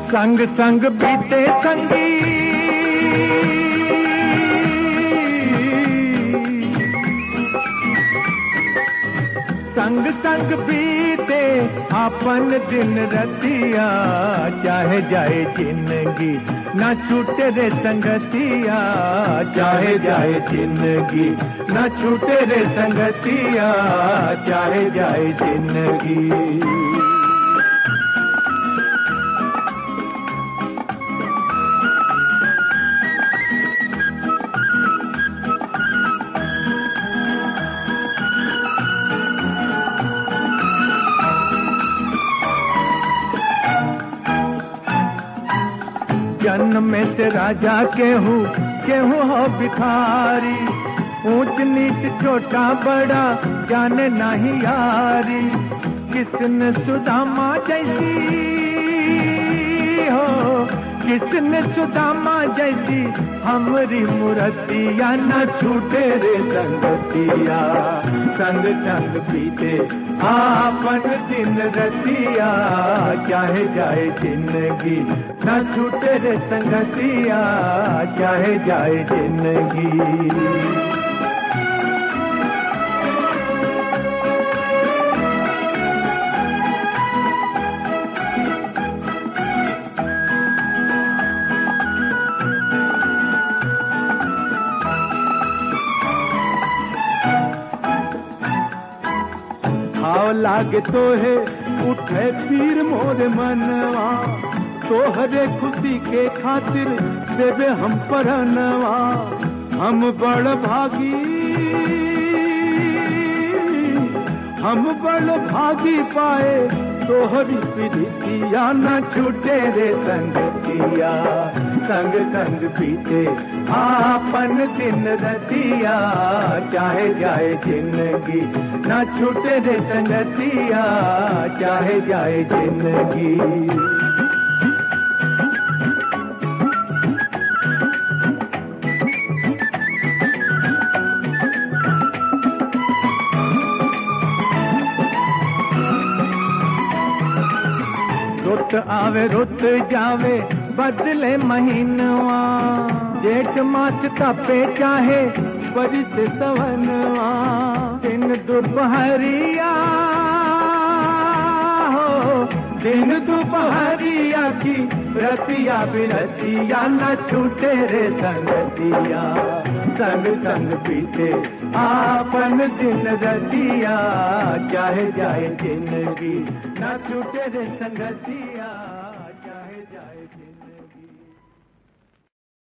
संग संग बीते संगी, संग संग बीते अपन दिन रतिया, चाहे जाए जिंदगी ना छूटे रे संगतिया, चाहे जाए जिंदगी ना छूटे रे संगतिया, चाहे जाए जिंदगी। जन्म में से राजा केहू हो भिखारी, ऊंच नीच छोटा बड़ा जाने नहीं यारी, किसने सुदामा जैसी हो, किसने सुदामा जैसी हमरी मूर्तिया, न छूटे रे संगतिया, संग संग बीते आपन दिन रतिया, चाहे जाए जिंदगी न छूटे रे संगतिया, चाहे जाए जिंदगी। भाव लागे तो है उठे पीर मोरे मनवा, तोहरे खुशी के खातिर देवे हम परनवा, हम बड़ भागी, हम बड़ भागी पाए तोहरी प्रीतिया, न छूटे रे संगतिया, संग संग बीते आपन दिन रतिया, चाहे जाए जिंदगी न छूटे रे संगतिया, चाहे जाए जिंदगी। रुत आवे रुत जावे बदले महीनवा, जेठ मास तपे चाहे बरिस सवनवा, दिन दोपहरिया हो, दिन दोपहरिया की रतिया बिरतिया, न छूटे रे संगतिया, संग संग बीते आपन दिन रतिया, चाहे जाए जिंदगी न छूटे रे संगतिया।